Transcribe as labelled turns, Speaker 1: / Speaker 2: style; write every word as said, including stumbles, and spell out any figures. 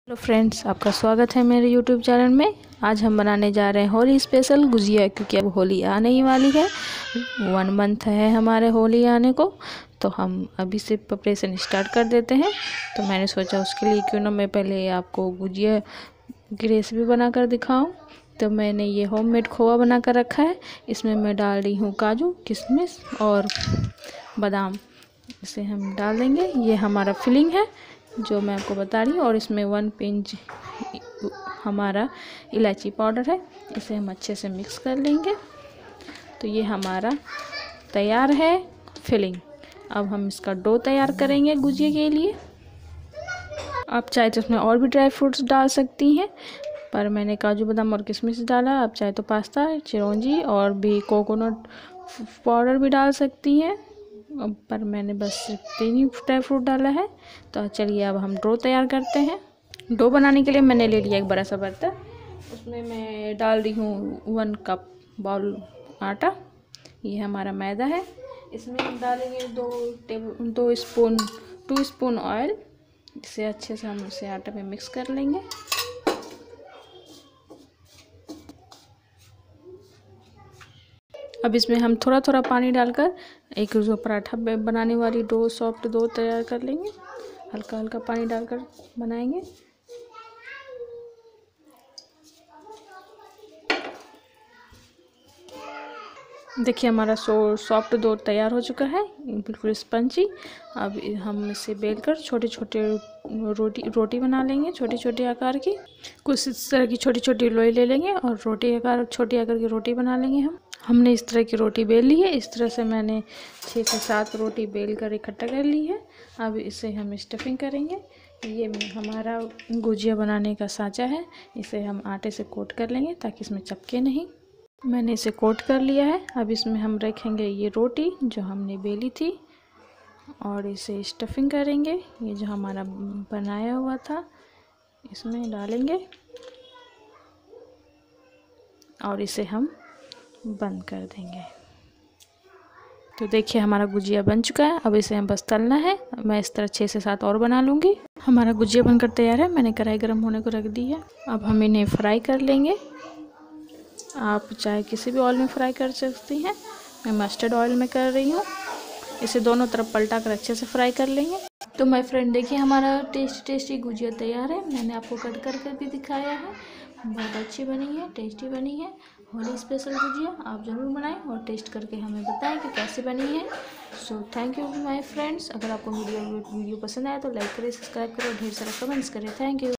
Speaker 1: Hello friends, आपका स्वागत है मेरे यूट्यूब चैनल में। आज हम बनाने जा रहे हैं होली स्पेशल गुजिया, क्योंकि अब होली आने ही वाली है। वन मंथ है हमारे होली आने को, तो हम अभी से प्रिपरेशन स्टार्ट कर देते हैं। तो मैंने सोचा उसके लिए क्यों ना मैं पहले आपको गुजिया की रेसिपी बना कर दिखाऊँ। तो मैंने ये होममेड खोआ बना कर रखा है। इसमें मैं डाल रही हूँ काजू, किशमिश और बादाम। इसे हम डाल देंगे। ये हमारा फिलिंग है जो मैं आपको बता रही हूँ, और इसमें वन पिंच हमारा इलायची पाउडर है। इसे हम अच्छे से मिक्स कर लेंगे। तो ये हमारा तैयार है फिलिंग। अब हम इसका डो तैयार करेंगे गुजिया के लिए। आप चाहे तो इसमें और भी ड्राई फ्रूट्स डाल सकती हैं, पर मैंने काजू बादाम और किशमिश डाला। आप चाहे तो पास्ता, चिरौंजी और भी कोकोनट पाउडर भी डाल सकती हैं, पर मैंने बस तीन ही ड्राई फ्रूट डाला है। तो चलिए अब हम डो तैयार करते हैं। डो बनाने के लिए मैंने ले लिया एक बड़ा सा बर्तन। उसमें मैं डाल रही हूँ वन कप बाउल आटा। ये हमारा मैदा है। इसमें हम डालेंगे दो टेबल दो स्पून टू स्पून ऑयल। इसे अच्छे से हम इसे आटे में मिक्स कर लेंगे। अब इसमें हम थोड़ा थोड़ा पानी डालकर एक जो पराठा बनाने वाली डो सॉफ्ट डो तैयार कर लेंगे। हल्का हल्का पानी डालकर बनाएंगे। देखिए हमारा सो सॉफ्ट डो तैयार हो चुका है, बिल्कुल स्पंजी। अब हम इसे बेलकर छोटे छोटे रोटी रोटी बना लेंगे, छोटे छोटे आकार की। कुछ इस तरह की छोटी छोटी लोई ले लेंगे और रोटी आकार छोटी आकार की रोटी बना लेंगे। हम हमने इस तरह की रोटी बेल ली है। इस तरह से मैंने छः से सात रोटी बेल कर इकट्ठा कर ली है। अब इसे हम स्टफिंग करेंगे। ये हमारा गुजिया बनाने का सांचा है। इसे हम आटे से कोट कर लेंगे ताकि इसमें चिपके नहीं। मैंने इसे कोट कर लिया है। अब इसमें हम रखेंगे ये रोटी जो हमने बेली थी, और इसे स्टफिंग करेंगे। ये जो हमारा बनाया हुआ था इसमें डालेंगे, और इसे हम बंद कर देंगे। तो देखिए हमारा गुजिया बन चुका है। अब इसे हम बस तलना है। मैं इस तरह छः से सात और बना लूँगी। हमारा गुजिया बनकर तैयार है। मैंने कढ़ाई गर्म होने को रख दी है। अब हम इन्हें फ्राई कर लेंगे। आप चाहे किसी भी ऑयल में फ्राई कर सकती हैं। मैं मस्टर्ड ऑयल में कर रही हूँ। इसे दोनों तरफ पलटा कर अच्छे से फ्राई कर लेंगे। तो माय फ्रेंड देखिए हमारा टेस्टी टेस्टी गुजिया तैयार है। मैंने आपको कट कर कर भी दिखाया है। बहुत अच्छी बनी है, टेस्टी बनी है। होली स्पेशल गुजिया आप ज़रूर बनाएं और टेस्ट करके हमें बताएं कि कैसी बनी है। So thank you my friends. अगर आपको वीडियो वीडियो पसंद आए तो लाइक करें, सब्सक्राइब करें और ढेर सारा कमेंट्स करें। Thank you.